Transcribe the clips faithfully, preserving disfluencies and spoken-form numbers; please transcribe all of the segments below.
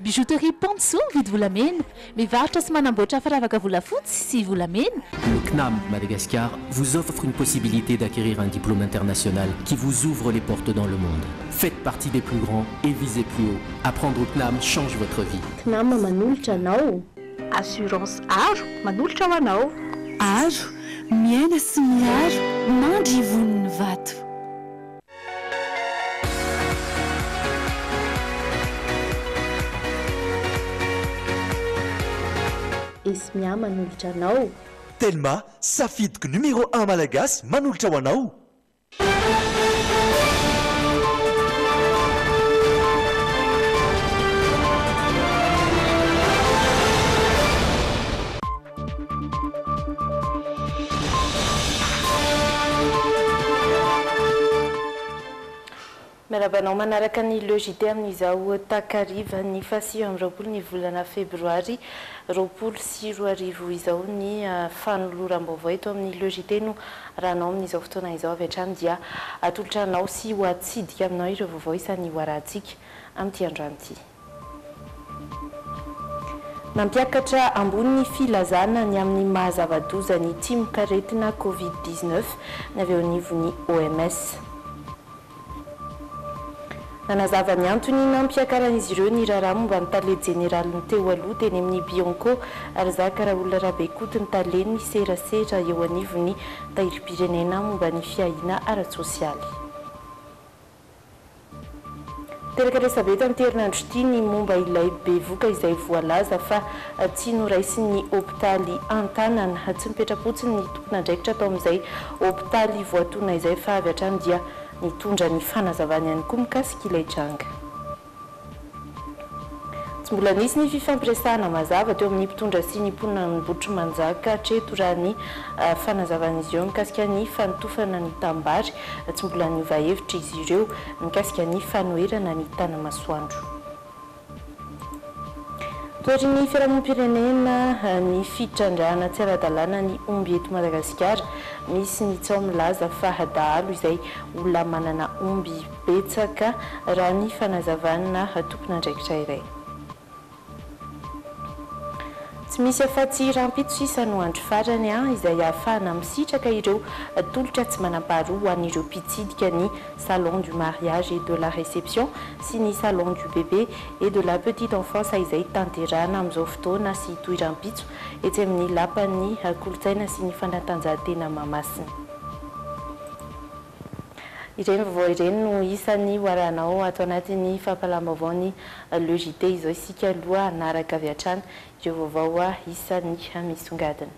Bijouterie Panso vidy volamena, mivarotra sy manamboatra firavaka volafotsy sy volamena. Le C N A M Madagascar vous offre une possibilité d'acquérir un diplôme international qui vous ouvre les portes dans le monde. Faites partie des plus grands et visez plus haut. Apprendre au C N A M change votre vie. C N A M manolotra anao. Assurance Aro manolotra ho anao. Aro, miaina sy miaro, mandry voniny vato. Esmia manolotra anao. Telma safidyko numéro un malagasy manolotra ho anao. Merabanao manaraka ny logité amin'izao takariva ny fasi amin'ny roapolo ny volana febroary roapolo sy roa arivo izao ny fanoloram-baovao eto amin'ny logité no rahanao amin'izao fotoana izao avy hatrany dia atolotra anao sy ho atsidika aminao ireo vaovao isan'ny hoarantsika amin'ity androany ity. Nampiakatra ambony ny filazana ny amin'ny mahazava-doza ny timokaretina covid dix-neuf ny avy eo anivon'ny O M S. Nanazava ny antony nampiakaran'izy ireo ny raharaha momba ny talety jeneraly ny teo aloha teny amin'ny Bionco ary zaka raha olona Rabekoto ny taleny ny serasera eo anivon'ny tahirim-pirenena momba ny fiahina ara-tsosialy. Teraka resabe tamin'ity herinandro ity ny momba ilay bevoka izay voalaza fa tsy noraisin'ny hôpitaly Antanana tsy mipetrapotsiny ny tompon'andraikitra atao amin'izay hôpitaly voatona izay fa avy hatrany dia nitondra ny fanazavany ihany koa mikasika ilay tranga. Tsy mbola nisy ny fifampiresahana mazava teo amin'ny mpitondra sy ny mponina ny Botry Manjaka hatreto raha ny fanazavan'izy ireo mikasika ny fanotofana ny tambary, tsy mbola niova hevitra izy ireo mikasika ny fanoherana ny tanamasoandro. Tory ny fiarahamonim-pirenena ny fitrandrahana tsy ara-dalàna ny omby eto Madagasikara misy ny tsao milaza fa dahalo izay olona manana omby betsaka raha ny fanazavana tompon'andraikitra iray. Tsy misy afa-tsy rampito sisa no andro farany izay ahafahana misitraka ireo tolotra tsy manam-paharoa ho an'ireo mpitsidika ny salon du mariage et de la réception sy ny salon du bébé et de la petite enfance izay tanterahana amin'izao fotoana sy toeram-pitso etsy amin'ny lapan'ny kolotsaina sy ny fanatanjahantena Mahamasina. Ireny vaovao ireny no isan'ny hoaranao ato anatin'ny fampalam-baovao ny logité izao isika aloha hanaraka avy hatrany ireo vaovao isan'ny misongadina.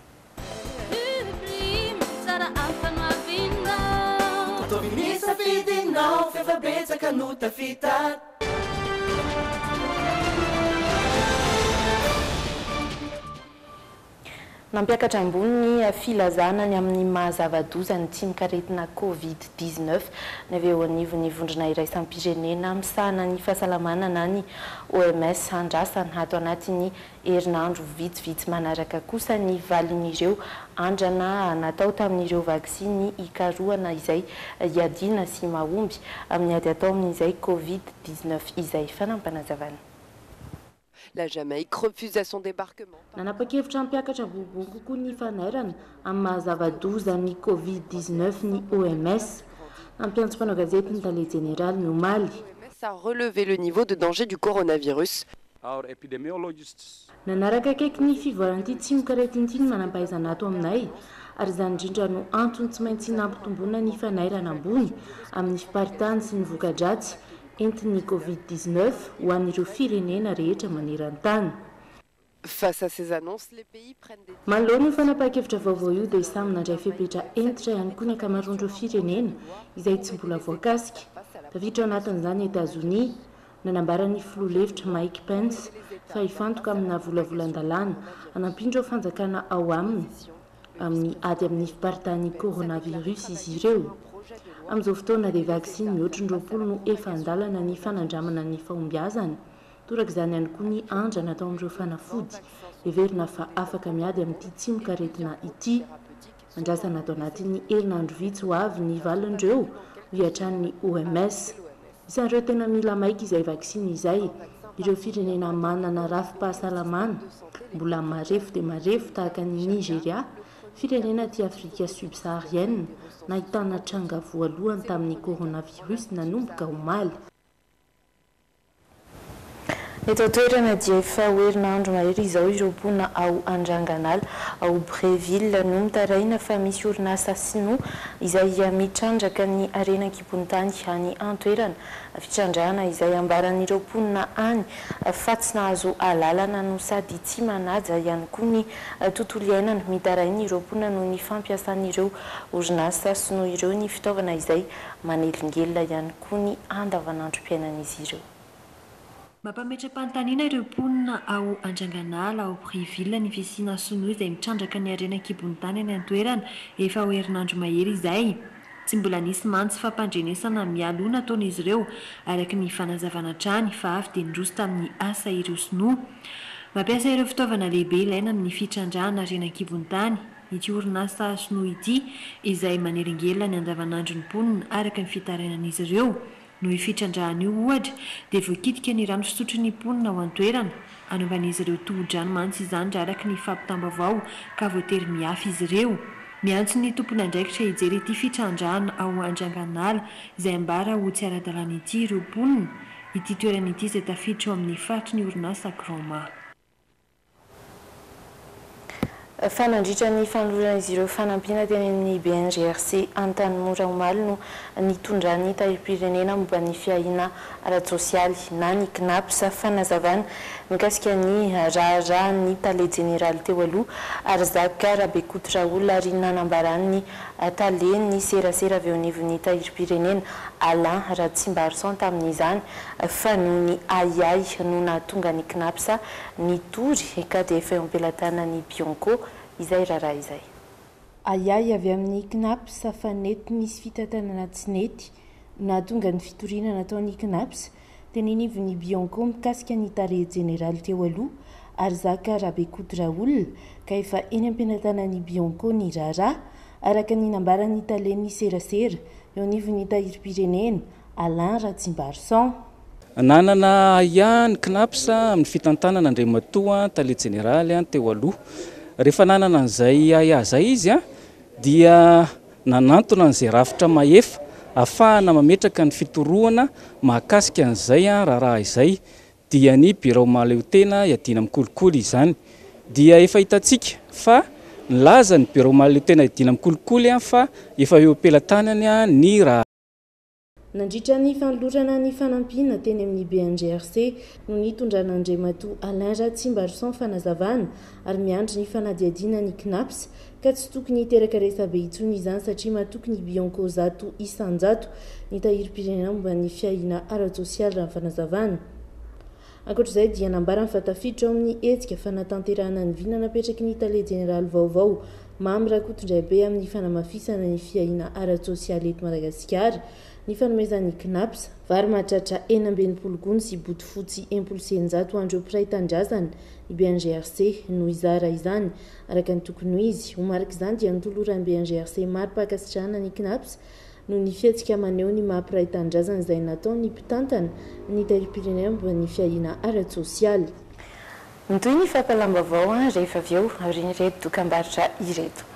Nampiakatra ambony ny filazana ny amin'ny mahazava-doza ny timokaretina covid dix-neuf ny avy eo anivon'ny vondrona iraisam-pirenena misahana ny fahasalamana na ny O M S andrasana ato anatin'ny herinandro vitsivitsy manaraka kosa ny valin'ireo andrana natao tamin'ireo vaksiny ikaroana izay iadina sy mahomby amin'ny ady atao amin'izay covid dix-neuf izay fanampanazavana. La Jamaïque refuse à son débarquement. Nanapa-kevitra ampiakatra boribory kokoa ny fanairana amin'ny mahazava-doza ny covid dix-neuf ny O M S. Nampiantso mpanao gazety ny tale général ny Omaly. O M S a relevé le niveau de danger du coronavirus. Our epidemiologists. Nanaraka akaiky ny fivoaran'ity timokaretina ity ny manam-pahaizana ato aminay ary izany indrindra no antony tsy maintsy nampitomboana ny fanairana ambony amin'ny fiparitany sy ny voka-dratsy entin'ny covid dix-neuf ho an'ireo firenena rehetra maneran-tany. Face à ces annonces, les pays prennent des... Manoloana ny fanapahan-kevitra vaovao io dia samy nandray fepetra entitra ihany koa ny ankamaroan'ireo firenena izay tsy mbola voakasika. Tafiditra ao anatin'izany États-Unis, nanambaran'ny filoha-hevitra Mike Pence fa hifantoka amina volavolan-dalàna hanampindra ao fanjakana ao aminy amin'ny ady amin'ny fiparitany coronavirus izy ireo. Amin'izao fotoana dia vaksiny mihoatra ny roapolo no efa andalana ny fanandramana ny fahombiazana. Toraka izany ihany koa ny andrana atao amin'ireo fanafody. Heverina fa afaka miady amin'ity timokaretina ity. Andrasana atao anatin'ny herinandro vitsy ho avy ny valin'ireo hiatran'ny O M S. Isan'ireo tena mila maika izay vaksiny izay ireo firenena manana rafi-pahasalamana mbola marefo dia marefo tahaka ny Nigeria, firenena ty Afrika subsaharienne nahitana tranga voalohany tamin'ny coronavirus nanomboka omaly. Eto toerana dia efa herinandro mahery izao ireo mponina ao Andranganala ao Bréville no mitaraina fa misy orinasa sinoa izay mitrandraka ny arenan-kibon'tany any an-toerana. Fitrandrahana izay ambaran'ireo mponina any fa tsy nahazo alalana no sady tsy manaja ihany koa ny tontolo iainana. Mitaraina ireo mponina no ny fampiasan'ireo orinasa sinoa ireo ny fitaovana izay manelingelina ihany koa ny andavanandrom-piainan'izy ireo. Mampametra-panontaniana ireo mponina ao Andranganala ao Bréville ny fisiana sinoa izay mitrandraka ny arenan-kibon'tany any an-toerana efa ho herinandro mahery izay. Tsy mbola nisy mantsy fampandrenesana mialoha nataon'izy ireo araka ny fanazavana trany fa avy dia nindroso tamin'ny asa ireo sinoa. Mampiasa ireo fitaovana lehibe ilaina amin'ny fitrandrahana arenan-kibon'tany ity orinasa sinoa ity izay manelingelina ny andavanandro ny mponina araka ny fitarainan'izy ireo. No ifitrandrahan'io ohatra dia voakitika ny rano fisotro ny mponina ao an-toerana, anaovan'izy ireo toho-drano mantsy izany raha araka ny fampitambavao ka voatery miafy izy ireo. Miantso ny tompony andraikitra hijery ity fitrandrahana ao Andranganala izay ambara ho tsy ara-dalàna ity ireo mponina. Ity toerana ity izay tafiditra ao amin'ny faritry ny orinasa Grandma. Fanandritra ny fanoloran'izy ireo fanampiana teny amin'ny B N G R C Antanimora Omaly no nitondran'ny tarim-pirenena momba ny fiahiana ara-tsosialy na ny CNAPS fanazavana mikasika ny raharaha ny tale jeneraly teo aloha Arzaka Rabekoutraoul ary nanambaran'ny tale ny serasera avy eo anivon'ny tarim-pirenena Alain Ratsimbarson tamin'izany fa noho ny ayay no nahatonga ny CNAPS nitory ka dia efa eo am-pelatana ny Bionco izay raharaha izay. Ayay avy amin'ny CNAPS fa nety nisy fitantanana tsy nety nahatonga ny fitoriana nataon'ny CNAPS tenenivon'ny Bionco mikasika ny tare jeneraly teo aloha Arzaka Rabekoutraoul ka efa eny am-penatanan'ny Bionco ny raharaha araka ny nambaran'ny talen'ny serasera eo anivon'ny tahirim-pirenena Alain Ratsimbarson. Nanana ihany CNAPS amin'ny fitantanana Andriamatoa tale jeneraly teo aloha. Rehefa nanana an'izay ayazay izy a dia nanantona an'izay rafitra mahefa ahafahana mametraka ny fitoroana mahakasika an'izay raharaha izay dia ny Bureau Omaly tena iadina amin'ny kolikoly izany. Dia efa hitantsika fa nilaza ny Bureau Omaly tena iadina amin'ny kolikoly fa efa eo am-pelatanany ny raha. Nandritra ny fanolorana ny fanampiana teny amin'ny B N G R C no nitondran'Andriamatoa Alain Ratsimbarson fanazavana ary miandry ny fanadiadiana ny CNAPS ka tsy tokony hiteraka resabe intsony izany satria mahatoky ny Bionco zato isanjato ny tahirim-pirenena momba ny fiahiana ara-tsosialy raha ny fanazavana. Ankoatr'izay dia nambarany fa tafiditra ao amin'ny hetsika fanatanterahana ny vina napetraky ny tale jeneraly vaovao Mamy Rakotondray-Be amin'ny fanamafisana ny fiahiana ara-tsosialy eto Madagasikara. Ny fanomezan'ny CNAPS vary mahatratra enina amby enimpolo gony sy boto fotsy enimpolo sy eninjato andreo mpiray tanindrazana ny B N G R C no izara izany araka ny tokony ho izy. Ho mariky izany dia nitoloran'ny B N G R C mari-pakasitrahana ny CNAPS no ny fiatsika maneho ny mampiray tanindrazana izay natao ny mpitantana ny tahirim-pirenena momba ny fiahiana ara-tsosialy. Nitoy ny fampalambavao rehefa avy eo ary ireto dokam-barotra ireto.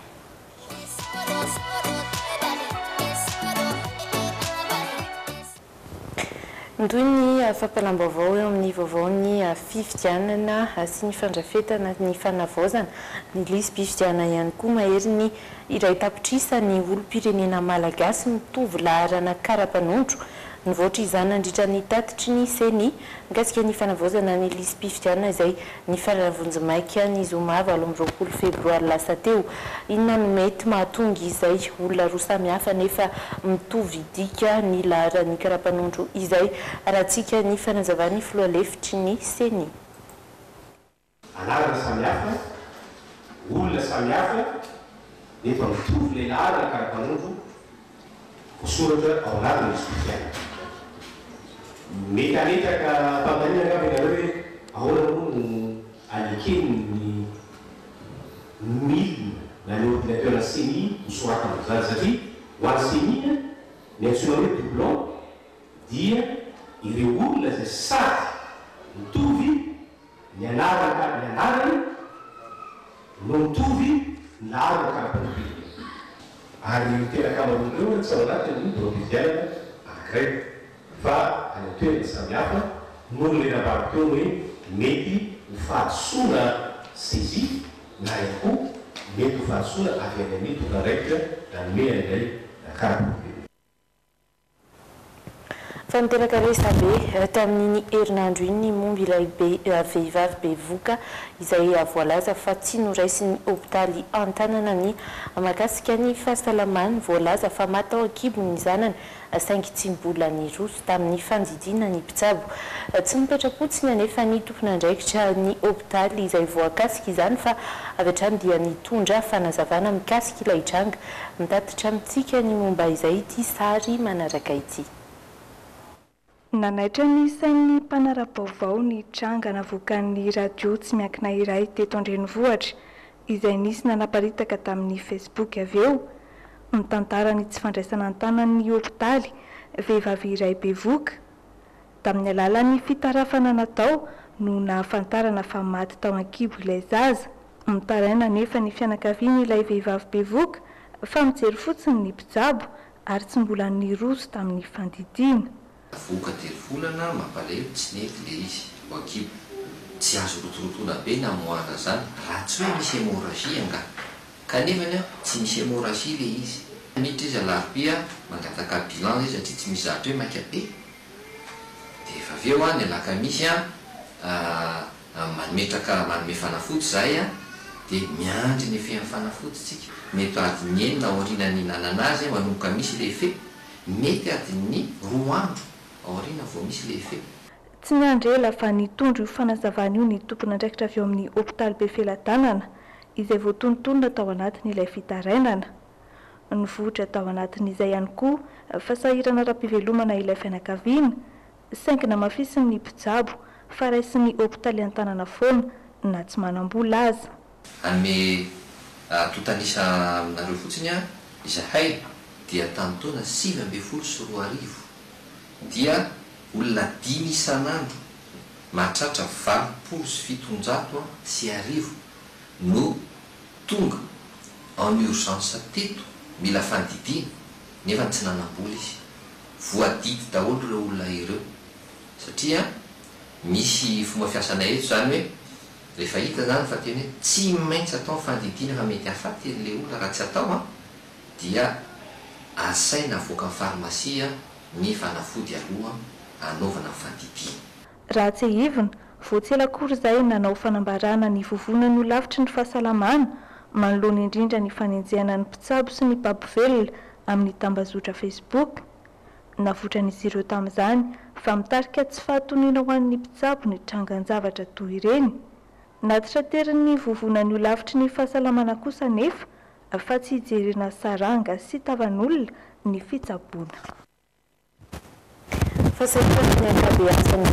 Nitoy ny fampalambavao eo amin'ny vaovaony fifidianana sy ny fandrafetana ny fanavaozana ny lisy-pifidianana ihany koa mahery ny iray tapitrisa ny olom-pirenena malagasy mitovy laharana karapanondro nivoatra izany nandritra ny tatitry ny seni mikasika ny fanavaozana ny lisy-pifidianana izay ny faravonjimaika ny zoma valo amby roapolo febroary lasa teo. Inona no mety mahatonga izay olona roa samihafa nefa mitovy dika ny laharan'ny karapanondro izay rahantsika ny fanazavany filoalefitry ny seni. Anarana samihafa, olona samihafa nefa mitovy le laharana karapanondro voasoratra ao anatin'ny lisy-pifidianana. Mety anetraka mpamaniana angamba ianareo hoe ahoana moa no alekeny ny milina na ny ordinateur seni misorata amin'izany satria ho an'ny seni ny antsoina hoe doublon dia ireo olona izay sady fotsy ao anatin'ny provizianina anankiray fa any an-toerana samihafa noho le navaroteo hoe mety ho fahasoana saizy na ihany koa mety ho fahasoana avy any amin'ny tokana raika nanome an'ilay karabe. Fa miteraka resabe tamin'iny herinandro iny ny momby ilay vehivavy bevoka izay voalaza fa tsy noraisy ny hôpitaly Antanana ny mahakasika ny fahasalamany, voalaza fa maty ao ankibo ny zanany saingy tsy mbola niroso tamin'ny fandidiana ny mpitsabo. Tsy mipetrapotsiny anefa ny tompon'andraikitra ny hôpitaly izay voakasika izany fa avy hatrany dia nitondra fanazavana mikasika ilay tranga. Mitatitra amintsika ny momba izay ity sary manaraka ity. Nanaitra ny sain'ny mpanara-baovao ny tranga navoakan'ny radio tsy miankina iray teto Andrenivohitra izay nisy nanaparitaka tamin'ny Facebook avy eo. Mitantara ny tsy fandraisana an-tanan'ny hôpitaly vehivavy iray bevoka. Tamin'ny alalan'ny fitarafana natao no nahafantarana fa maty tao ankibo ilay zaza. Mitaraina nefa ny fianakaviany ilay vehivavy bevoka fa mijery fotsiny ny mpitsabo ary tsy mbola niroso tamin'ny fandidiana. Voka terovolana mampalahelo tsy nety le izy ho ankibo. Tsy azo rotorotona be na moana zany raha tsy hoe misy hémorragie anga. Kanefany tsy misy hémorragie le izy. Miditra izy alarobia mangataka bilan izy satria tsy misy zatra hoe maika be. Dia efa avy eo a ny alakamisy a mametraka manome fanafoty zay a dia miandry ny efehan'ny fanafoty tsika. Mety adiny enina aorianany nanana azy manomboka misy le efe. Mety adiny roa andro aoriana vao misy le efe. Tsy miandry ela fa nitondro io fanazavana io ny tompon'andraikitra avy eo amin'ny hôpitaly Befelatanana izay voatonontonona tao anatin'ilay fitarainana. Nivohitra tao anatin'izay ihany koa fasahirana ara-pivelomana ilay fianakaviana, saingina mafisiny ny mpitsabo fa raisin'ny hôpitaly Antanana foana na tsy manam-bola aza. Anome totanisa aminareo fotsiny a izahay dia tamin'ny taona sivy ambin'ny folo sy roa arivo dia olona dimy isan'andro mahatratra valopolo sy fitonjato sy arivo no tonga en urgence teto mila fandidiana nefa tsy nanam-bola izy. Voadidy daholo ireo olona ireo satria misy fomba fiasanay eto zany hoe rehefa hita zany fa tena hoe tsy maintsy atao fandidiana fa mety hahafaty le olona raha tsy atao a dia asaina avoaka amin'ny farmasia ny fanafody aloha anaovana fandidiana. Raha tsy hivina, voatsela akory izay nanao fanambarana ny vovonany ho lavitry ny fahasalamana manoloana indrindra ny fanenjehana ny mpitsabo sy ny mpapivelona amin'ny tambazotra Facebook. Navotran'izy ireo tamin'izany fa mitarika tsy fahatoniana ho an'ny mpitsabo ny trangan-javatra toy ireny. Natitra terin'ny vovonany ho lavitry ny fahasalamana kosa nefa fa tsy hijerena saranga sy tavan'olona ny fitsaboana. Fahasahitan'ny ankabeazan'ny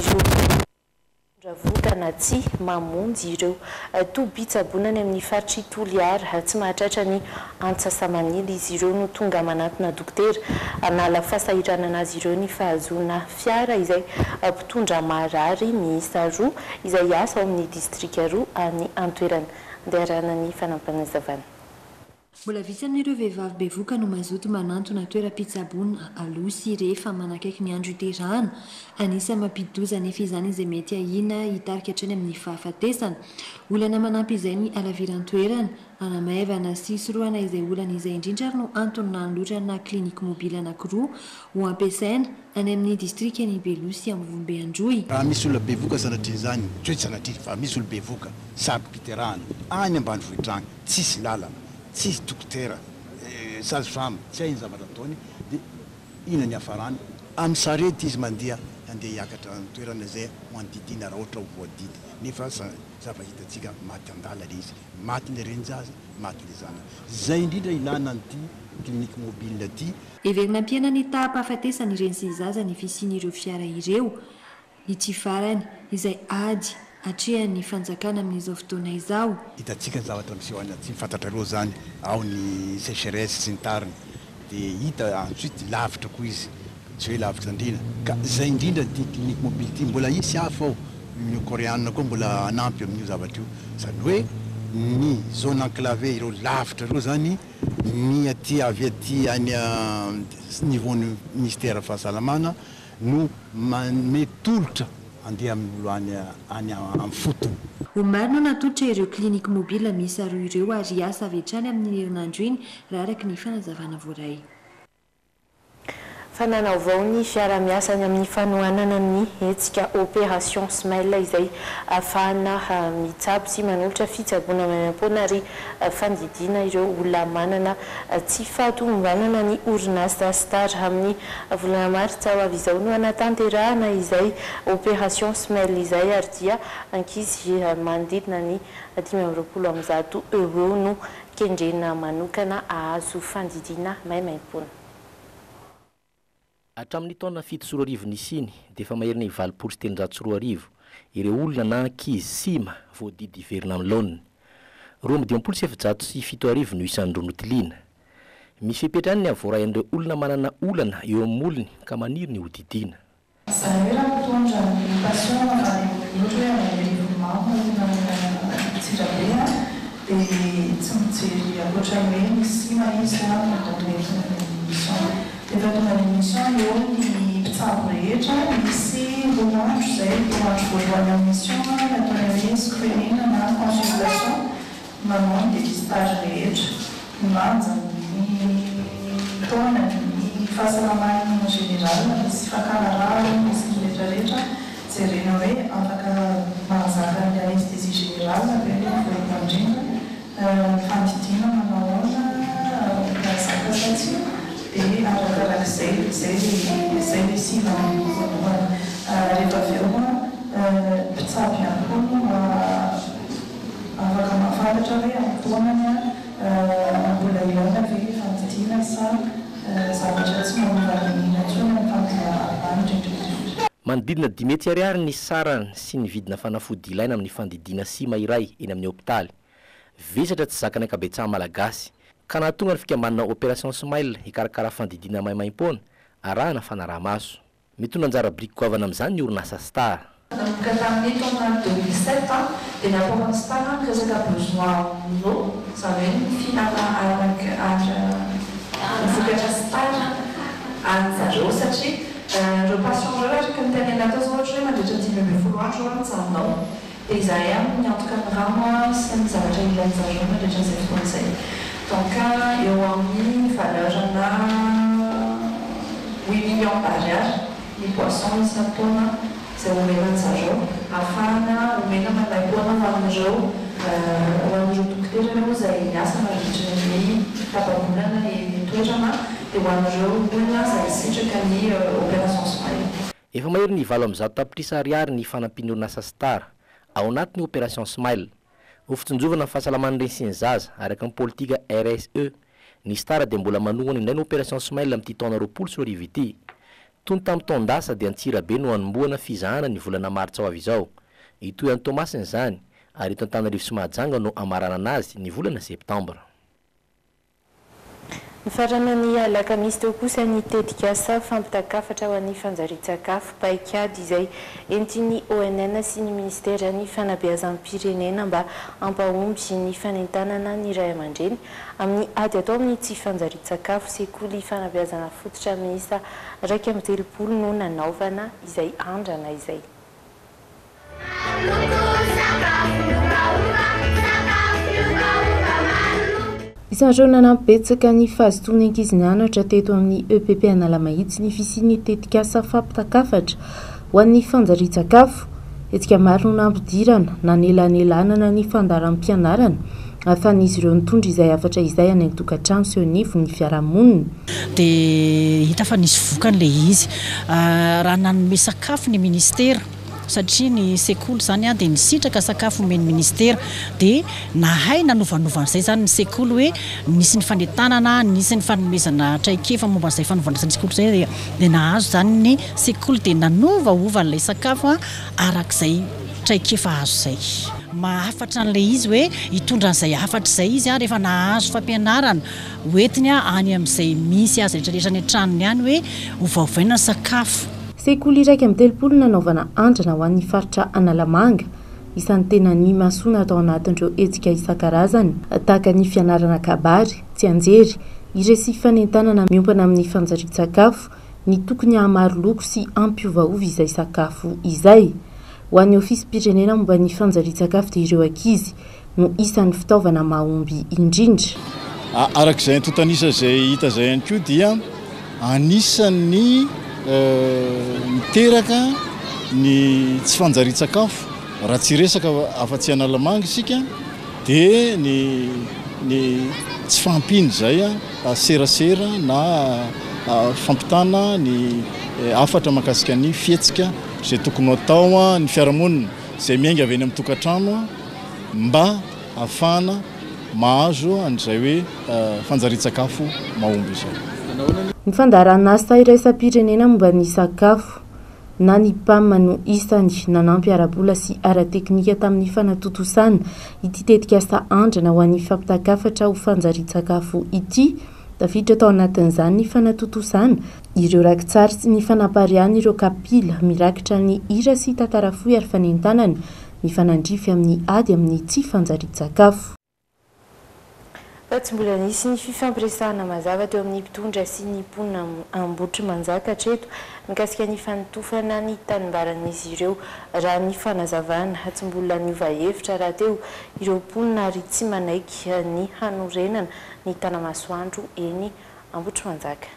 voka na tsy mamonjy ireo tobi-tsabonany amin'ny faritry Toliara tsy mahatratra ny antsasamanily izy ireo no tonga manatona dokotera anala fahasahiranana azy ireo ny fahazoana fiara izay mpitondra marary miisa roa izay asa ao amin'ny distrika roa any antoerana andeharana ny fanampanazavana. Mbola vitsy amin'ireo vehivavy bevoka no mazoto manantona toeram-pitsaboana alosy rehefa manakaiky ny andro iterahana. Anisany mampidi-doza nefa izany izay mety ahina hitarika hatrany amin'ny fahafatesana. Olana manampy izay ny alaviran-toerana anamaivana sy soroana izay olana izay indrindra no antony nanolorana klinika mobily anankiroa ho ampiasaina any amin'ny distrika ny Belosy amin'ny Vombeandroy. Raha misy olona bevoka sanatria zany, tsy hoe sanatria fa misy olona bevoka sarom-piterahana any ambanivohitra any tsisy lalana. Tsisy dokotera sage-femme tsy hainy zavatra ataony dia ina ny hafarany amin'ny sarety izy mandeha andeha hiakatra ny toerana izay mandidiana raha ohatra ho voadidy nefa zava-hitantsika maty andala le izy, maty le renjaza, maty le zana. Zay indrindra ilana an'ity klinika mobile ity. Heverina ampiana ny taham-pahafatesana ireny sy zaza ny fisian'ireo fiara ireo ity farany izay ady atrehan'ny fanjakana amin'izao fotoana izao. Hitantsika ny zavatra miseho any aty mifantatra reo zany ao ny sécheresse sy ny tariny dia hita ensuite lavitra koa izy tsy hoe lavitra andrina ka zay indrindra ty klinika mobile ity mbola isy hafa ao ny koreanina koa mbola anampy amin'io zavatra io zany hoe ny zone enclavé ireo lavitra reo zany ny aty avy aty any niveaun'ny ministère fahasalamana no manome tolotra andeha amin'olo any any amin'ny foto. Omarina natolotra ireo klinika mobile misy aroa ireo ary asa avy hatrany amin'ny herinandro iny raha araka ny fanazavana voaray. Fanana vao ny fiara-miasany amin'ny fanohanana ny hetsika opération Smile izay ahafahana mitsabo sy manolotra fitsaboana maimam-poana ary fandidiana ireo olona manana tsy fahatombanana ny orinasa Star amin'ny volana martsa ho avy izao no anatanterahana izay opération Smile izay ary dia ankizy manodidina ny dimy amby roapolo amby zato euro no kendrena manokana ahazo fandidiana maimam-poana. Hatramin'ny taona fito sy roa arivo nisiny dia efa maherina ny valopolo sy telonjato sy roa arivo ireo olona na ankizy sima voadidy iverina amin'ny laoniny. Roa amby dimampolo sy efajato sy fito arivo no isan'ireo notiliana. Misy fipetrany ny avorahan'ireo olona manana olana eo amin'ny olony ka maniry ny hodidiana. Efa tonga ny mission eo ny mpitsabo rehetra misy roanandro izay roanandro voalohany amin'ny mission natao hoe screening na consultation manao ny dépistage rehetra milanja ny taona ny fahasalamany en général sy fakana rano sy ny rehetrarehetra jerena hoe afaka mahazaka ny anesthésie générale apeha voaindrindra fandidiana manao ona zakasatsia et arakarak'izay zay zay le siva voalohany rehefa avy eo mpitsabo ihany koa no afaka mahafantatra hoe amin'ny taonany mbola ilaina ve fandidiana sa zavatra tsy manovany intsony ny fampilaharany indrindrindrindra. Manodidina dimy hetsy ariary ny sarany sy ny vidina fanafody ilaina amin'ny fandidiana sima iray eny amin'ny hôpitaly. Vesatra tsy zakany ankabetsahany malagasy. Ka nahatonga ny fikamanana opération Smile hikarakara fandidiana maimaimpona arahana fanaraha-maso. Mitondra anjara briky goavana amin'izany ny orinasa Star. Nanomboka tamin'ny taona deux mille sept dia napoaka ny Star ny resaka besoin d'eau izany hoe ny fihinana araka ny vokatra Star anjareo satria ireo patient ireo araka ny tenena atao zao ohatra hoe mandritra dimy ambin'ny folo andro mijanona dia izahay amin'ny antoka ny rano sy ny zavatra ilain'zareo mandritra izay fotoana izay. Donc, il y a une valeur de huit millions d'ariary. Les poissons, ils sont tournés, c'est au même ensageur. Afin de mener ma taille pour nous voir le jour, on va nous tout faire nous aider. Ça m'a dit que j'ai capable et tout jamais. Et on va nous jouer, ça ici je gagne opération Smile. Efa mahery ny valo amby zato tapitrisa ariary ny fanampin'orinasa Star ao anatin'ny opération Smile. Ho fitsinjovana ny fahasalaman'ireny sy ny zaza araka ny politika R S E ny Star dia mbola manohana indray ny opération Smile amin'ity taona roapolo sy roa arivo ity. Tony tamin'ny taondasa dia Antsirabe no hanombohana fizahana ny volana martsa ho avy izao. Itoy an'ny Tomasiny izany ary eto Antananarivo sy Mahajanga no amarana anazy ny volana septambra. Farana ny alakamisy teo kosa ny tetikasa fampitakafatra ho an'ny fanjarian-tsakafo paikady izay entiny O N N sy ny ministera ny fanabeazam-pirenena mba ampahomby ny fanentanana ny ray aman-dreny amin'ny ady atao amin'ny tsy fanjarian-tsakafo sekoly fanabeazana fototra miisa raika amby telopolo no nanaovana izay andrana izay. Isan'ireo nanampibetsaka ny fahazotoana ankizy nianatra teto amin'ny E P P Analamahitsy ny fisian'ny tetikasa fampitakafatra ho an'ny fanjarian-tsakafo. Etika maro no nampidirana nanelanelana ny fandaharam-pianarana ahafahan'izy ireo nitondra izay afatra izay any an-tokantrano sy anivo ny fiarahamonina. Dia hita fa nisy vokan'ilay izy raha nanome sakafo ny ministera satria ny sekoly zany a dia nisitraka sakafo omeny ministera dia nahay nanovanovan'izay zany ny sekoly hoe nisy ny fanentanana nisy ny fanomezana traikefa momba n'izay fanovana ny sekoly zay dia nahazo zany ny sekoly dia nanovaova n'ilay sakafo arak'izay traikefa azo zay. Mahafatra n'ilay izy hoe hitondra n'izay hafatra izay izy a rehefa nahazo fampianarana hoentiny a any amin'izay misy azy rehetrarehetra ny antranony ihany hoe ovaovaina ny sakafo. Sekoly iraika amby telopolo nanaovana andrana ho an'ny faritra Analamanga isan'ny tena ny masoana atao anatin'ireo hetsika isan-karazany tahaka ny fianarana kabary tsy anjery iresy fanentanana miompana amin'ny fanjarian-tsakafo ny tokony hamaro loko sy ampiovaova izay sakafo izay ho an'ny ofisym-pirenena momba ny fanjarian-tsakafo dia ireo ankizy no isan'ny fitaovana mahomby indrindra. Arak'izay antotanisa izay hita izay ihany koa dia anisan'ny miteraka ny tsy fanjarian-tsakafo raha tsy resaka afa-tsy analamanga isika dia ny ny tsy fampiny zay a serasera na fampitana ny afatra makasika ny fietsika izay tokony atao ny fiarahamonina izay miainga avy eny amin'ny tokantrano mba ahafahana mahazo an'izay hoe fanjarian-tsakafo mahomby izay. Ny fandarana asa iraisam-pirenena momba ny sakafo na ny P A M no isan'ny nanampy ara-bola sy ara-teknika tamin'ny fanatotosana ity tetika asa andrana ho an'ny fampitakafatra ho fanjarian-tsakafo ity. Tafiditra tao anatin'izany ny fanatotosana ireo rakitsary sy ny fanapariany ireo kapila mirakitra ny hira sy tantara fohy ary fanentanana ny fanandrify amin'ny ady amin'ny tsy fanjarian-tsakafo. Fa tsy mbola nisy ny fifampiresahana mazava teo amin'ny mpitondra sy ny mponina Ambotry Manjaka hatreto mikasika ny fanotofana ny tanim-baran'izy ireo raha ny fanazavana tsy mbola niova hevitra raha teo ireo mponina ary tsy manaiky ny hanorenana ny tanamasoandro eny Ambotry Manjaka.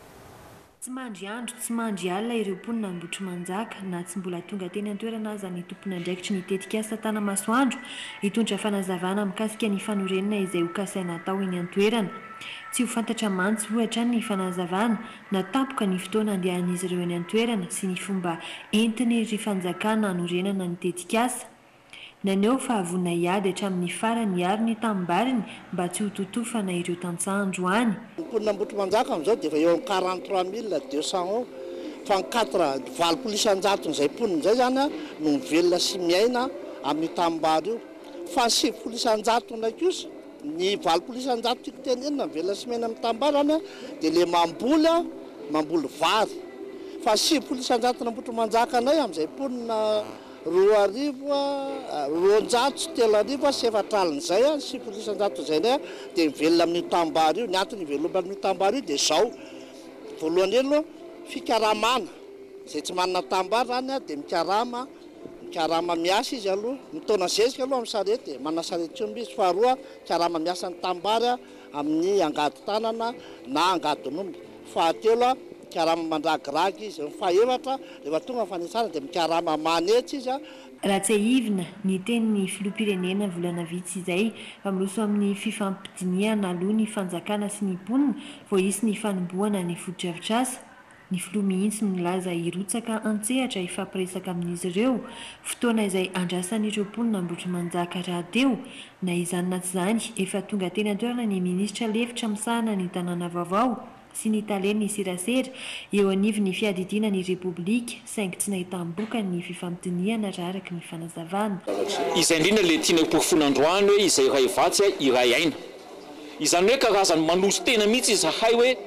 Tsy mandry andro tsy mandry alina ireo mponina Ambotry Manjaka na tsy mbola tonga teny an-toerana aza ny tompony andraikitry ny tetika asa tanamasoandro hitondra fanazavana mikasika ny fanorenana izay ho kasaina atao eny an-toerana. Tsy ho fantatra mantsy ohatra ny fanazavana na tampoka ny fotoana andehan'izy ireo eny an-toerana sy ny fomba entiny ry fanjakana hanorenana ny tetika asa. Naneo fa avona iady hatramin'ny farany ary ny tambariny mba tsy ho totofana ireo tantsaha androany. Mponina Ambotry Manjaka amin'izao dia efa eo amin'ny quarante-trois mille deux cents eo fa ny quatre valopolo isan-jato izay mponina izay zany a no mivelona sy miaina amin'ny tambary io. Fa ny sivifolo isan-jato ndraiky kosa ny valopolo isan-jato tiako tenenina mivelona sy miaina amin'ny tambary zany a dia le mamboly a mamboly vary. Fa ny sivifolo isan-jato na Ambotry Manjaka anay amin'izay mponina roa arivo roanjato sy telo arivo sy efatra alina izay a sivifolo isan-jato izay nay dia mivelona amin'ny tambary io. Ny antony mivelona amin'ny tambary io dia izao voalohany eny aloha fikaramana izay tsy manana tambary zany a dia mikarama mikarama miasa izy aloha mitona zezika aloha amin'ny sarety manana sarety omby izy. Faharoa mikarama miasa ny tambary a amin'ny angady tanana na angady nomby. Fahatelo a mikarama mandragiragy izy. Fahaefatra rehefa tonga fanesana dia mikarama manetsy izy a. Raha tsy ahivina ny tenin'ny filoham-pirenena volana vitsy izay fameloso amin'ny fifampidiniana aloha ny fanjakana sy ny mponina vao hisy ny fanombohana ny foto-drafitr'asa. Ny filoha mihitsy milaza hirotsaka antsehatra ifampiresaka amin'izy ireo fotoana izay andrasan'ireo mponina Ambotry Manjaka rahateo na izany na tsy izany efa tonga teny an-toerana ny minisitra lefitra misahana ny tanàna vaovao sy ny taleny serasera eo anivo ny fiadidiana ny repoblika saingy tsy nahita amboka ny fifampidiniana raha araky ny fanazavana. Izay indrindra le tiana mpofona androany hoe izay iray vatsy iray aina. Izany hoe karazany manoso tena mihitsy izahay hoe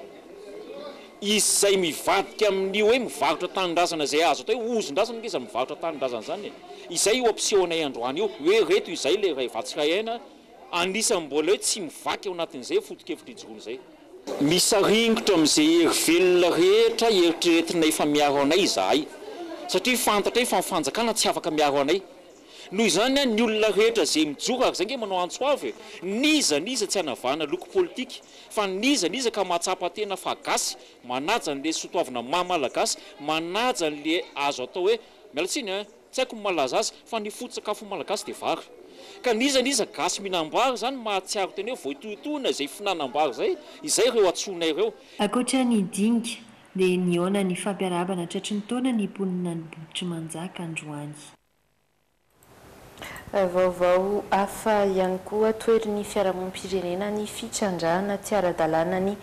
izay mivadika amin'io hoe mivarotra tanindrazana izay azo atao hoe ozon-drazana iza mivarotra tanindrazana zany. Izay io ampisehoanay androany io hoe reto izay le iray vatsy iray aina anisany mbola hoe tsy mivaky ao anatin'izay foto-kevitra ijoroana izay. Misaringotra amin'izay herivelona rehetra eritreretinay fa miaro anay izahay satria fantatra fa ny fanjakana tsy afaka miaro anay. Noho izany ny olona rehetra izay mijoro ary izay nge manao antso avy niza niza tsy hanavana loko politika fa niza niza ka mahatsapa tena fa gasy manaja n'le sotoavina maha-malagasy manaja n'le azo atao hoe mialatsiny a tsy haiko malaza azy fa ny foto-sakafo malagasy dia vary. Ka niza niza gasy mihinam-bary zany mahatsiaro tena hoe voitotoina izay finanam-bary zay izay ireo atsonay ireo. Ankoatra ny dinga dia niona ny fampiarabana tratry ny taona ny mponina ny Ambotry Manjaka androany. Vaovao hafa ihany koa toerin'ny fiarahamonim-pirenena ny fitrandrahana tsy ara-dalàna ny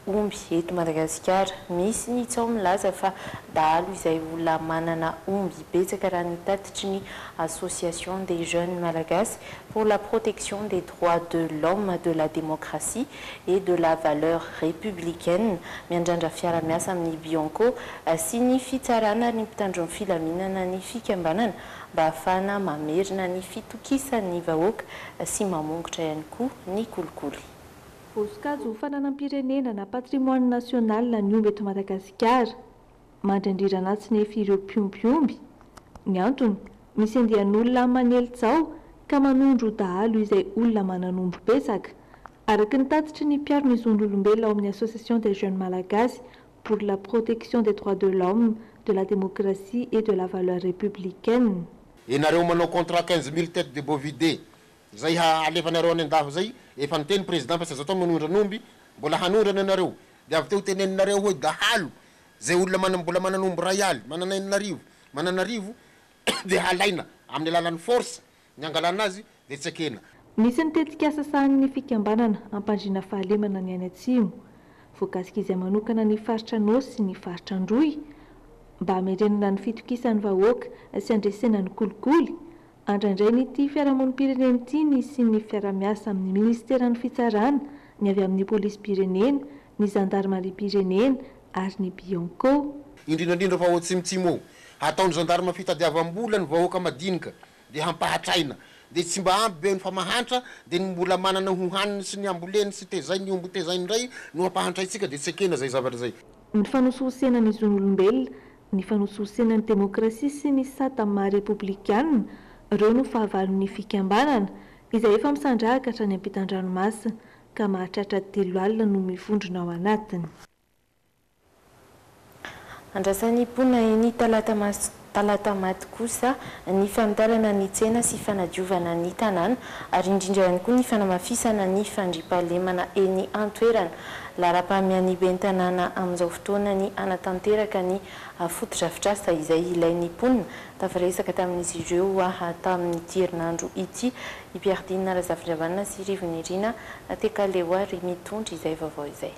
omby eto Madagasikara. Misy ny tsao milaza fa dahalo izay olona manana omby betsaka raha ny tatitry ny association des jeunes malagasy pour la protection des droits de l'homme, de la démocratie et de la valeur républicaine miandrandra fiara-miasa amin'ny Bianco sy ny fitsarana ny mpitandron'ny filaminana ny fikambanana mba ahafahana mamerina ny fitokisan'ny vahoaka sy mamongotra ihany koa ny kolikoly. Voasikazo fananam-pirenena na patrimoine national ny omby eto Madagasikara mandrindrira anaty nefa ireo piompiomby. Ny antony misy andian'olona manelitsao ka manondro dahalo izay olona mananombo betsaka araky ny tatitry ny mpiaro ny zon'olombelona ao amin'ny association des jeunes malagasy pour la protection des droits de l'homme, de la démocratie et de la valeur républicaine. Enareo manao contrat quinze mille têtes de bovidé zay alefanareo any andafy zay efa niteny président fa sy zato manondran'omby mbola hanondrana anareo de avy teo teneninareo hoe dahalo zay olona mana mbola mananombo rayal manana eninarivo mananarivo de halaina amin'ny alalan'ny force ny angalana azy de tsy akena. Misy nitetika asa sahan'ny fikambanana ampandrina fahalemana ny any atsimo voakasika izay manokana ny faritra Nosy sy ny faritra Androy mba hamerenana ny fitokisan'ny vahoaka sy andresena ny kolikoly. Andraindray nyity fiarahamonim-pirenena ity ny sy ny fiara-miasa amin'ny ministeran'ny fitsarana ny avy amin'ny polisy-pirenena, ny gendarmerie-pirenena ary ny Bianco. Indrindrandrindra fa oatsimotsimo ataony gendarme fitadiavam-bola ny vahoaka madinika de hampahatraina de tsy mba ampy be ny famahantra de ny mbola manana hohaniny sy ny amboleny sy tezay ny ombo tezay ndray no hampahantraitsika de tsy ekena zay zavatra zay. Ny fanososena ny zon'olombelona, ny fanososena ny demokrasia sy ny sata maha républicaine ireo no fahavalon'ny fikambanana izay efa misandrahaka hatrany ampitan-dranomasina ka mahatratra telo alina no mivondrona ao anatiny. Andrasan'ny mponina eny talata mas talata maty kosa ny famitarana ny tsena sy fanadiovana ny tanàna ary indrindra ihany koa ny fanamafisana ny fandriampahalemana eny an-toerana. Lara-pahamian'ny ben'ny tanàna amin'izao fotoana ny anatanteraka ny foto-drafitrasa izay ilain'ny mponina tafaresaka tamin'izy ireo tamin'ny herinandro ity i Piardina Razafindravana sy Rivonirina Tekalewa ry mitondra izay vaovao izay.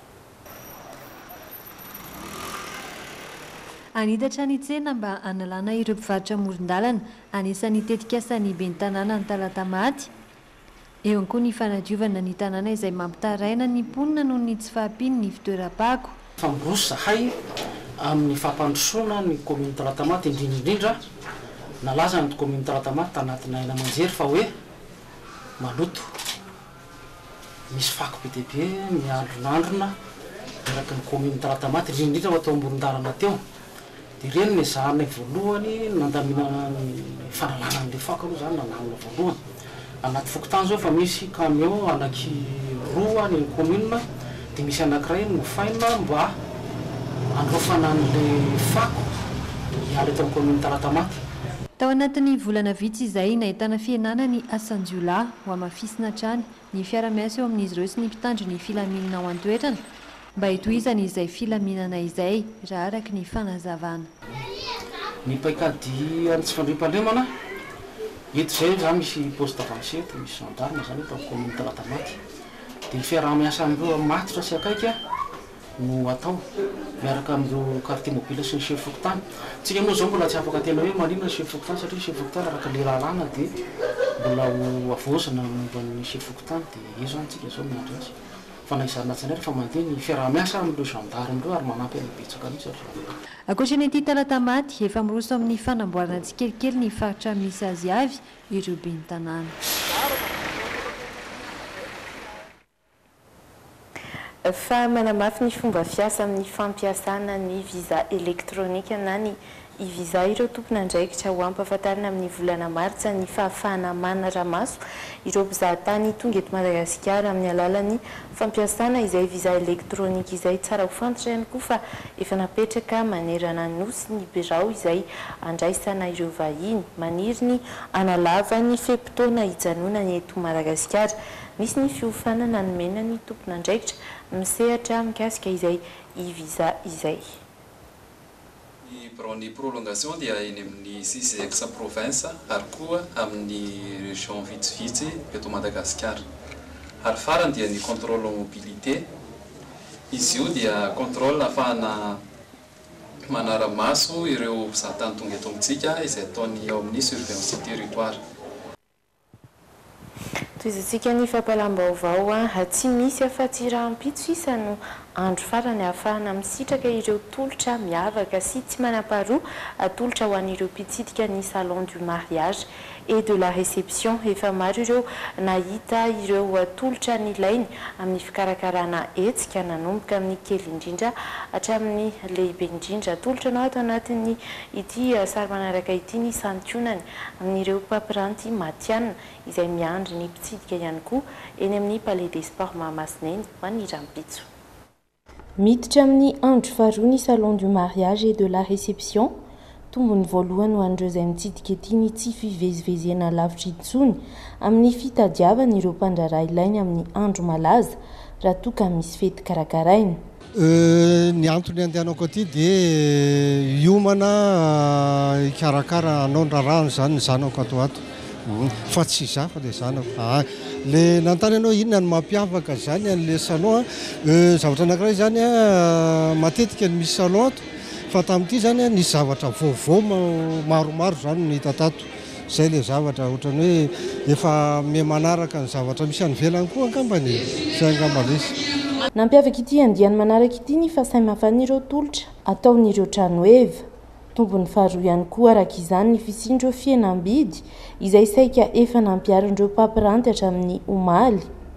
Anidatra ny tsena mba analana ireo mpivarotra amoron-dalana anisan'ny tetikasany ben'ny tanàna ny talata maty. Eo ihany koa ny fanadiovana ny tanàna izay mampitaraina ny mponina noho ny tsy fahampiany ny fitoeram-pako. Famborosy zahay amin'ny fampandrosoana ny commune talata maty indrindraindrindra nalaza ny commune talata maty tanatina aina manjery fa hoe maloto. Misy fako be dia be miandronandrona eraky ny commune talata maty indrindraindrindra atao amoron-dalana teo. Dia ireny ny zahana voalohany nandamina ny fanalana an'ilay fako aloha zany nanamina voalohany. Anaty fokotany zao fa misy camion anaky roa ny commune dia misy anankiray nofaina mba androfana an'ilay fako hiala eto amin'ny commune talata maty. Tao anatin'ny volana vitsy izay nahitana fihenana ny asanjiolahy ho amafisina trany ny fiara-miasa eo amin'izy ireo sy ny mpitandro ny filaminana ao an-toerana mba hitohizana izay filaminana izay raha araky ny fanazavana. Ny paikady any tsy fandriampahalemana eto zay zany misy poste avancé eto misy gendarme zany eto amin'ny commune talata maty dia ny fiaraha-miasa amin'ireo matotra sy akaika no atao miaraka amin'ireo quartier mobile sy ny chef fokotany. Tsika moa zao mbola tsy afaka tena hoe maninona chef fokotany satria chef fokotany araka le lalàna dia mbola ho avozana momban'ny chef fokotany dia io zany tsika zao miandry azy. Fa naizarina tsanera fa mandeha ny fiaraha-miasa amin'ireo gendarme ireo ary manampy amin'ny betsaka mihitsy ary. Ankoatran'ny ity talata maty efa miroso amin'ny fanamboarana tsikelikely ny faritra misy azy avy ireo ben'ny tanàna. Fa manamafy ny fomba fiasa amin'ny fampiasana ny visa elektronika na ny i-visa ireo tompon'andraikitra ho ampahafantarina amin'ny volana martsa ny fahafahana manara-maso ireo mpizahatany tonga eto Madagasikara amin'ny alalan'ny fampiasana izay visa elektronika izay tsara ho fantatra ihany koa fa efa napetraka manerana nosy ny birao izay andraisana ireo vahiny maniry ny analava ny fe-potoana hijanonany eto Madagasikara. Misy ny fiofanana nomena ny tompon'andraikitra misehatra mikasika izay i-visa izay. Ny prolongation dia eny amin'ny six ex province ary koa amin'ny région vitsivitsy eto Madagasikara. Ary farany dia ny contrôle mobilité izy io dia contrôle ahafahana manara-maso ireo mpizahatany tonga eto amintsika izay ataony ao amin'ny surveillance territoire. Toizantsika ny fampalam-baovao a tsy misy afa-tsy rahampitso isa no andro farany ahafahana misitraka ireo tolotra miavaka sy tsy manam-paharoa atolotra ho an'ireo mpitsidika ny salon du mariage et de la réception. Efa maro ireo nahita ireo tolotra nilainy amin'ny fikarakarana hetsika nanomboka amin'ny kely indrindra hatramin'ny lehibe indrindra. Tolotra nao ato anatin'ny ity sary manaraka ity ny santionany amin'ireo mpampiranty matianina izay miandry ny mpitsidika ihany koa eny amin'ny Palais des Sports Mahamasina ho an'ny rampitso. Miditra amin'ny andro faharoa ny salon du mariage et de la réception. Tombony voalohany ho an'ireo izay mitsidika ety ny tsy fivezivezena lavitra intsony amin'ny fitadiavana ireo mpandraraha ilainy amin'ny andro malaza raha toa ka misy fety karakaraina. Ny antony andehanako aty dia hiomana ikarakara anao ndrarahano zany ny zanako ato ato fa tsy za fa dia zanako le nantany anao inona ny mampiavaka zany an'le salon zavatra anankiray zany a matetika ny misy salon ato fa tamin'ity zany ny zavatra vaovao maromaro zany ny hita tato zay le zavatra ohatrany hoe efa me manaraka ny zavatra misy any velany koa angambany zay angambalisy. Nampiavaka ity andiany manaraka ity ny fahasahimafan'ireo tolotra ataon'ireo trano eva. Tombony faharoa ihany koa araka izany ny fisindreo fihenam-bidy izay saika efa nampiarin'ireo mpampiranty hatramin'ny omaly.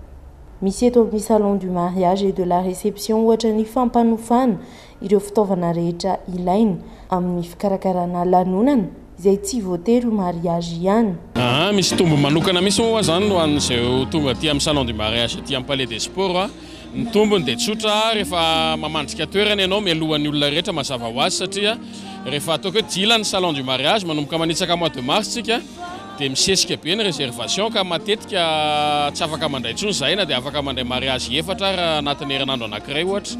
Misy eto amin'ny salon du mariage et de la réception ohatra ny fampanofana ireo fitaovana rehetra ilainy amin'ny fikarakarana lanonana izay tsy voatery mariage ihany. Ah, misy tombo manokana misy moa zany ho an'izay tonga aty amin'ny salon du mariage aty amin'ny Palais des Sports. Ny tombony dia tsotra rehefa mamandrika toerana ianao mialohan'ny olona rehetra mazava ho azy satria rehefa ataoko hoe dila ny salon du mariage manomboka manitsaka mois de mars tsika dia misesika be ny réservation ka matetika tsy afaka mandray tsony zay na dia afaka mandray mariage efatra raha anatin'ny herinandro anankiray ohatra.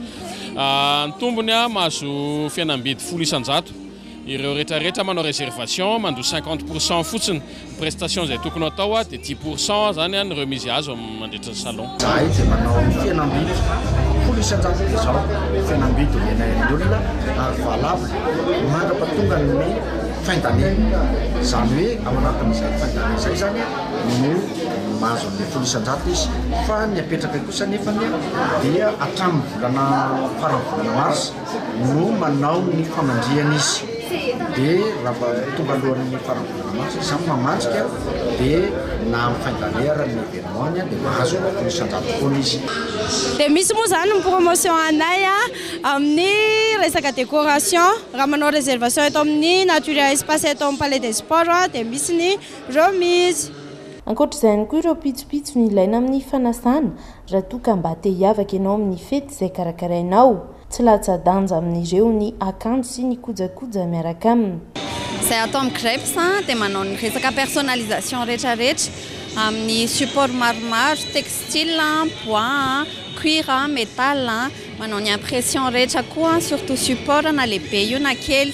Ny tombony a mahazo fihenam-bidy folo isan-jato. Ireo rehetrarehetra manao réservation mandoa cinquante pour cent fotsiny prestation zay tokony atao a dia dix pour cent zany a ny remise azo mandritra ny salon. Zahay dia manao fihenam-bidy folo isan-jato dia zao fihenam-bidy omenain'ny olona ary valable mandrapatonga ny fin d'année. Zany hoe ao anatin'izay fin d'année zay zany no mahazo amin'ny folo isan-jato izy fa ny apetraka kosa nefany dia hatramin'ny volana faran'ny volana mars no manao ny famandriana izy. Dia raha tonga alohan'ny faran'ny volana mars izy zany mamandrika dia na amin'ny fin d'année raha ny événement dia mahazo folo isan-jato foana izy. Dia misy moa zany ny promotion anay amin'ny resaka décoration raha manao réservation eto amin'ny Natura Espace eto amin'ny Palais des Sports dia misy ny remise. Ankoatr'izay ihany koa ireo pitsopitso ny ilaina amin'ny fanasana raha toa ka mba te hiavaka ianao amin'ny fety izay karakarainao. Tsy latsa-danja amin'ireo ny akanjo sy ny kojakoja miaraka aminy. Izay atao amin'ny crêpes dia manao ny resaka personnalisation rehetrarehetra amin'ny support maromaro, textile, bois, cuir, métal, manao ny impression rehetra koa surtout support na lehibe io na kely.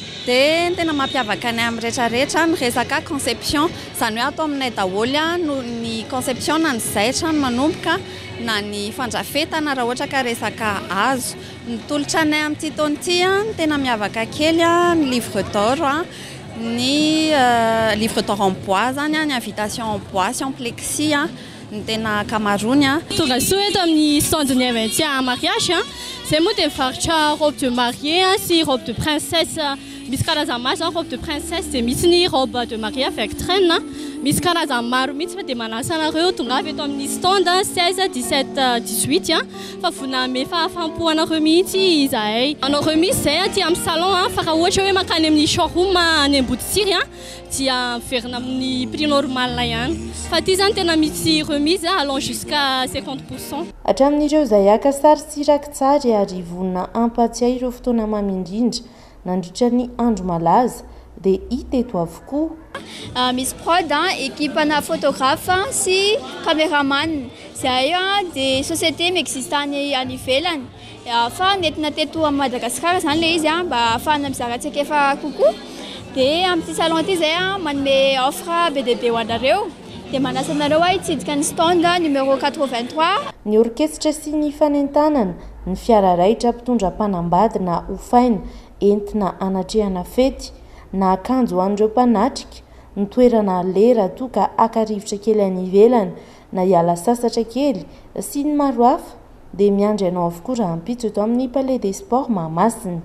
Dia tena mampiavaka ny amin'ny rehetrarehetra ny resaka conception zany hoe atao aminay daholo no ny conception na ny zaitra ny manomboka na ny fandrafetana raha ohatra ka resaka hazo. Ny tolotra anay amin'ity taona ity tena miavaka kely ny livre d'or, ny livre d'or en bois zany ny invitation en bois sy en plexi ny tena ankamaroany. Tonga soa eto amin'ny stand ny inventien mariage zay moa dia mivarotra robe de mariée sy robe de princesse. Misy karazany maro zany robe de princesse dia misy ny robe de mariée avec traîne. Misy karazany maro mihitsy fa dia manasa anareo tonga avy eto amin'ny stand seize, dix-sept, dix-huit fa voname fahafampo anareo mihitsy izahay. Manao remise zay aty amin'ny salon fa raha ohatra hoe makany amin'ny showroom any Amboditsiry dia miverina amin'ny prix normal ihany. Fa ity zany tena misy remise allant jusqu'à cinquante pour cent. Hatramin'ireo izay aka sary sy rakitsary ary vonina ampatsiahy ireo fotoana mamindrindra nandritra ny andro malaza dia hita eto avokoa. Misy prod équipe ana photographe sy caméraman. Zay dia société m'existe any any ivelany fa nentina teto a Madagasikara zany le izy mba ahafahana mizarantsika efa kokoa. Dia amin'ity salon ity zay manome offre be dia be ho anareo dia manasa anareo hitsidika ny stand numéro quatre-vingt-trois. ny orkestra sy ny fanentanana ny fiara raitra mpitondra mpanambady na hofaina entina anatrehana fety na akanjo ho an'ireo mpanatrika ny toerana lera toa ka aka-rivotra kely any ivelany na hiala sasatra kely sy ny maro hafa dia miandry ianao avokoa raha ampitso eto amin'ny Palais des Sports Mahamasina.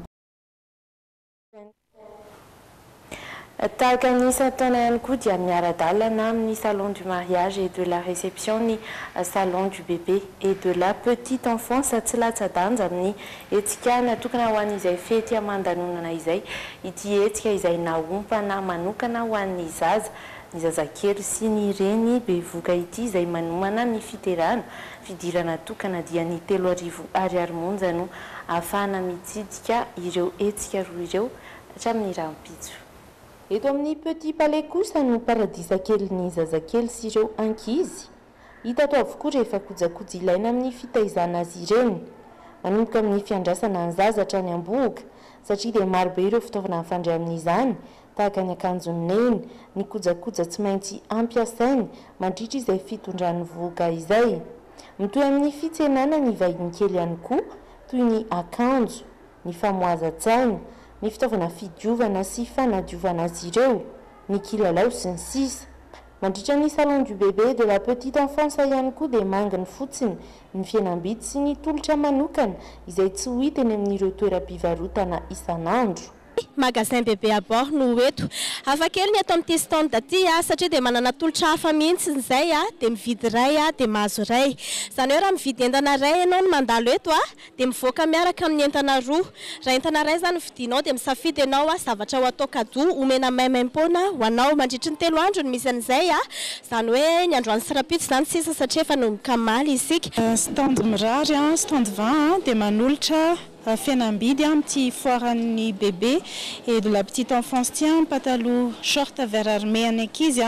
Tahaka ny isan-taona ihany koa dia miara-dalana amin'ny salon du mariage et de la réception ny salon du bébé et de la petite enfance tsy latsa-danja amin'ny hetsika natokana ho an'izay fety aman-danonana izay ity hetsika izay naompana manokana ho an'ny zaza ny zazakely sy ny reny bevoka ity izay manomana ny fiterana fidirana tokana dia ny telo arivo ariary monja no ahafahana mitsidika ireo hetsika roa ireo hatramin'ny rahampitso. Eto amin'ny Petit Palais kosa no paradisa kelin'ny zazakely sy ireo ankizy. Hita atao avokoa rehefa kojakoja ilaina amin'ny fitaizana azy ireny. Manomboka amin'ny fiandrasana ny zaza hatrany am-bohoka satria dia maro be ireo fitaovana mifandray amin'izany tahaka ny akanjon'ny neny, ny kojakoja tsy maintsy ampiasainy mandritra izay fitondran'ny vohoka izay. Mitohy amin'ny fitsenana ny vahiny kely ihany koa toy ny akanjo, ny famoaza-tsaina, ny fitaovana fidiovana sy fanadiovana azy ireo, ny kilalao sy ny sisa. Mandritra ny salon du bébé de la petite enfance ihany koa dia manginy fotsiny ny fihenam-bidy sy ny tolotra manokana izay tsy ho hita eny amin'ireo toeram-pivarotana isan'andro. Magasin bébé à bord no eto hafakely ny ato amin'ity stand aty satria dia manana tolotra hafa mihitsy izay dia mividy ray dia mahazo ray. Izany hoe raha mividy entana ray ianao no mandalo eto dia mivoaka miaraka amin'ny entana roa. Raha entana ray izany vidinao dia misafidy ianao zavatra ho atao kado omena maimaimpona ho anao mandritra ny telo andro no misy an'izay izany hoe ny androany sy rapitso izany sisa satria efa nomboka maly isika. Stand mirary stand vingt dia manolotra fihenam-bidy amin'ity foiran'ny bébé et de la petite enfance tient pataloha short vert armé any ankizy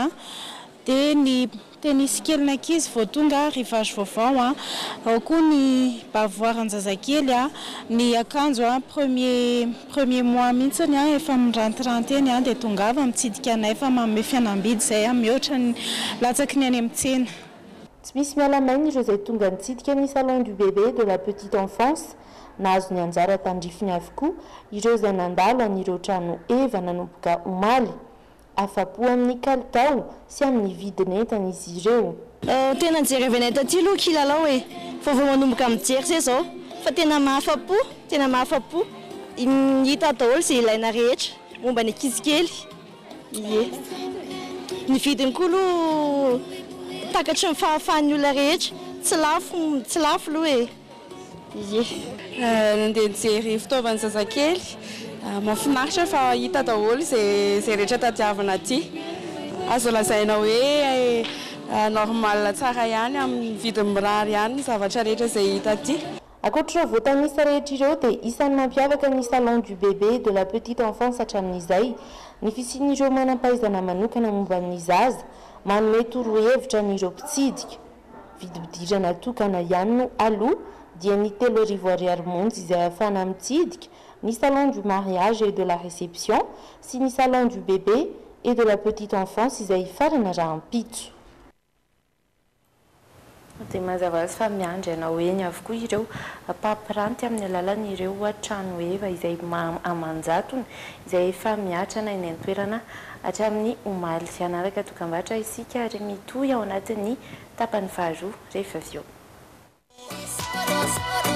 dia ny tenisy kely ny ankizy vao tonga rivage vaovao ao koa ny bavoaran'ny zazakely ny akanjo premier premier mois mihitsiny efa mirantiranty eny dia tongava mitsidika anay efa manome fihenam-bidy izay mihoatra ny latsaky ny any amin'ny tsena. Tsy misy mialamainy ireo izay tonga nitsidika ny salon du bébé de la petite enfance nahazo ny anjara tandrifiny avokoa ireo izay nandalo an'ireo trano eva nanomboka omaly afa-po amin'ny kalitao sy amin'ny vidin'entana izy ireo. Tena nijery avy anay taty aloha kilalao e fa vao manomboka mijery zay zao fa tena mahafa-po tena mahafa-po hita daholo izay ilaina rehetra momba ny ankizy kely. Ie ny vidiny koa aloha takatry ny fahafahan'ny olona rehetra tsy lafo tsy lafo aloha e. Ie nandeha nijery fitaovan'ny zazakely mahafinaritra fa hita daholo izay izay rehetra tadiavana aty. Azo lazaina hoe normal tsara ihany amin'ny vidiny mirary ihany ny zavatra rehetra izay hita aty. Ankoatr'ireo voatanisa rehetra ireo dia isan'ny mampiavaka ny salon du bébé de la petite enfance hatramin'izay ny fisian'ireo manam-pahaizana manokana momba ny zaza manome torohevitra n'ireo mpitsidika. Vidibidirana tokana ihany no aloha dia ny telo arivo ariary monja izay ahafahana mitsidika ny salon du mariage et de la réception sy ny salon du bébé et de la petite enfance izay farana raha ampitso. Dia mazava azy fa miandry ianao eny avokoa ireo mpampiranty amin'ny alalan'ireo trano eva izay amanjatony izay efa miatrana eny an-toerana hatramin'ny omaly. Anaraka dokam-barotra isika ary mitohy ao anatin'ny tapany faharoa rehefa avy eo.